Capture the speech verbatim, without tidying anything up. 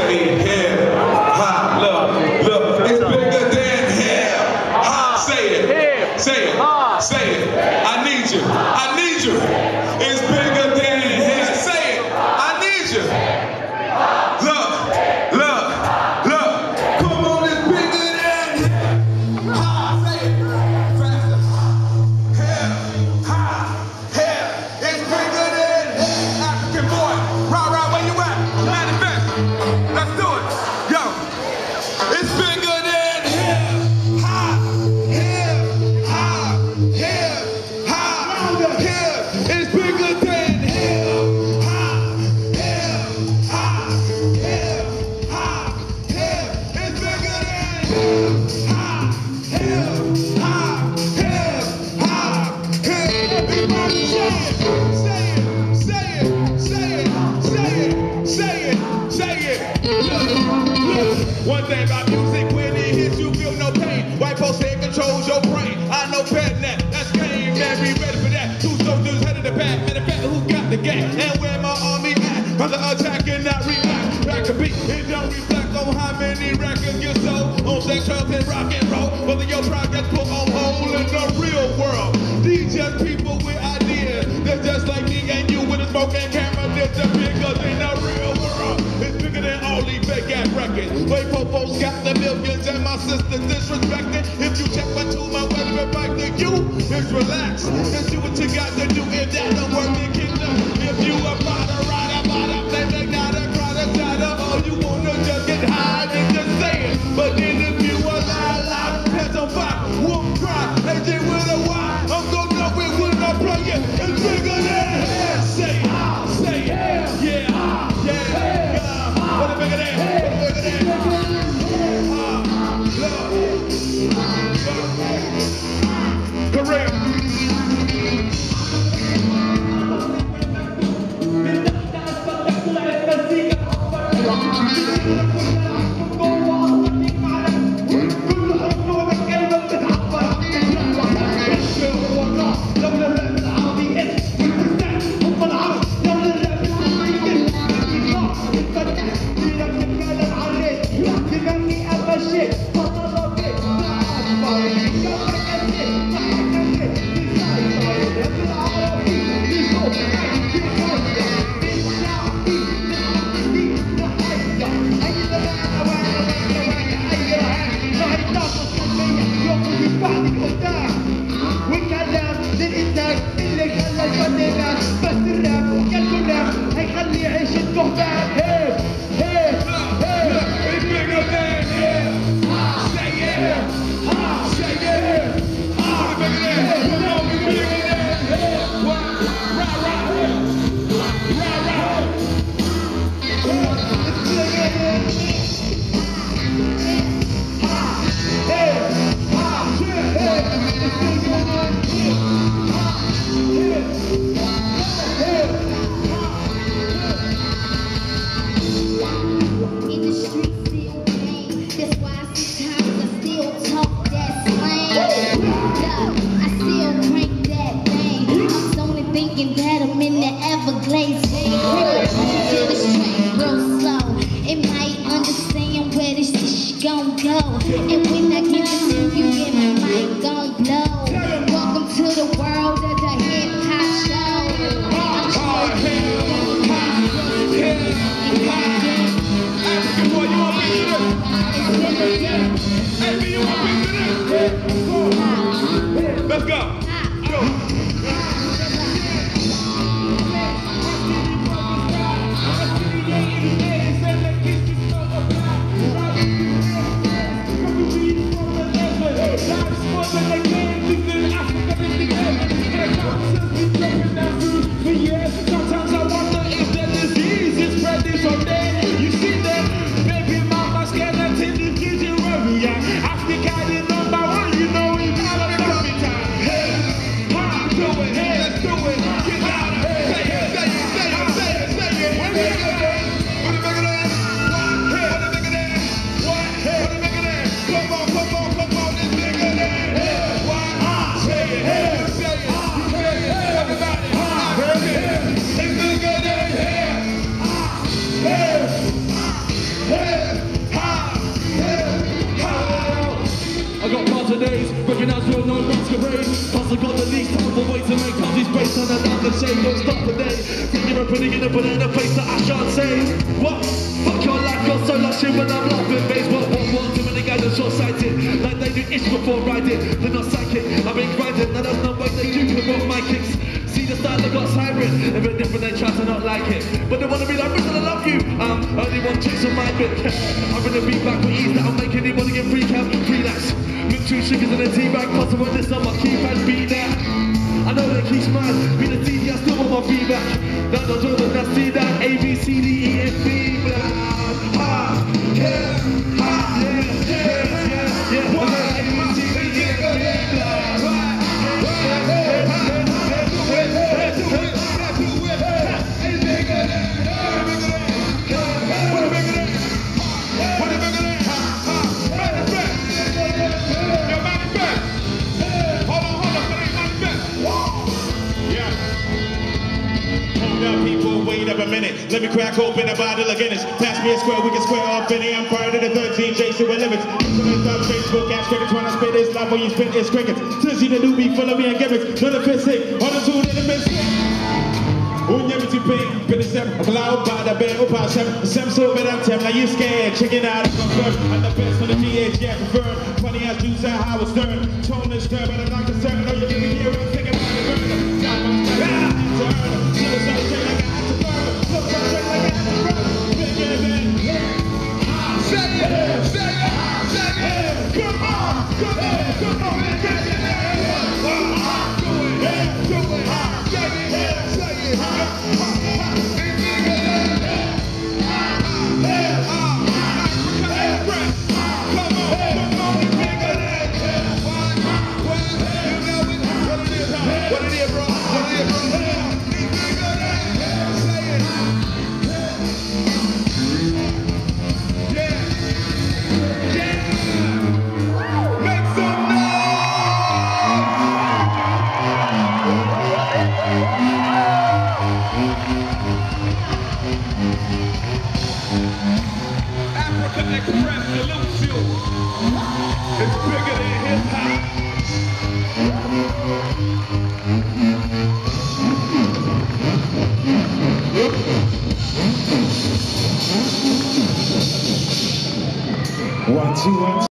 say hip hop. Look, look, it's bigger than hip hop. Say it, say it, say it. I need you, I need you. It's bigger than hip. Say it, I need you. Look, look, look. Come on, it's bigger than hip hop. Say it faster. Hip hop, hip. It's bigger than African boy. Right, right, where you at? Manifest. Let's do it. Yo, it's bigger than hip hop, hip hop, hip hop, hip. It's bigger than hip hop, hip hop, hip hop, hip. It's bigger than hip hop, hip hop, hip hop, hip. Everybody say it, say it, say it, say it, say it, say it, say it. Look, look. One thing about music, when it hits you, feel no pain. White folks say it controls your brain. I know better than that. That's game, man. Be ready for that. Two soldiers headed the back. Matter of fact, who got the gas? And where my army at? Rather attack and not react. Back a beat, it don't reflect on how many records you sold. On sex, drugs, and rock and roll. Whether your projects put on hold in the real world. These just people with ideas. They're just like me and you with a smoking camera. They're just bigger than the real world. It's bigger than all these fake ass records. Wait, folks got the millions and my sister disrespected. If you check my to my weapon back to you, just relax. Just do what you got to do. If that don't work, then get done. If you a rider, rider, rider, play, play, not a rider, rider. All you wanna just get high and just say it. But then if you a lie, lie, hands on fire, won't cry. A J with a Y, I'm gonna know it when I play it. It's bigger than hell. Say it, say it, yeah, yeah, yeah. What a bigger than, what a bigger than. Correct. And when I give it to you, get my mic gon' blow. Welcome to the world of the hip hop show. African boy, you want me to this? Hey, me, you want me to this? Let's go. Go. Sometimes I wonder if the disease is spreading so dead. You see that baby mama skeleton, the kids in Africa. I got parts of days, recognize real no masquerade. Plus I got the least time for way to make up these space on a darker shade. Don't stop today. Thinking of putting in a put in a face that I can't say. What? Fuck your life, got so much shit when I'm laughing. Base what, what, what? Too many guys are short-sighted. Like they do ish before riding. They're not psychic, I've been grinding. Now there's no way they do can rock my kicks. See the style that got siren. A bit different, they try to not like it. But they wanna be like, Rizzle, I love you. Um, only one tricks on my bit. I'm gonna be back with ease that'll make anybody get freak out. Relapse. Mix two sugars in a tea bag, possible this on my keypad, beat that. I know that keeps mad, be the T V, I still want my feedback. That's not Jordan, that's see that, A, B, C, D, E, F, B, blah. Ha, yeah, ha, yeah, yeah, yeah, yeah. What? A, B, C, D, E, F, B, blah. Wait up a minute, let me crack open a bottle of Guinness. Pass me a square, we can square off in it. I'm part of the thirteen, Jason with limits. Facebook, ask crickets when I spit this live when you spit this crickets. Tizzy the newbie, full of me and gimmicks. None of it sick, on the two in the midst. Unyamity pain, finish them, a cloud by the bed, up some, some so bad I'm telling, now you scared, chicken out, confirmed, I'm the best on the G H, yeah, confirmed, funny as juice and how it's turned, tone is turned, but I'm not concerned, no, you give me here, I'm thinking about the burn, stop, I'm stuck, I'm turn, see the sun, like I had to burn, look, I'm straight like I had to burn, big event, say it, say it, say it, come on, come on, come on, get it, do it, do it, say it, say it, It's bigger than hip hop.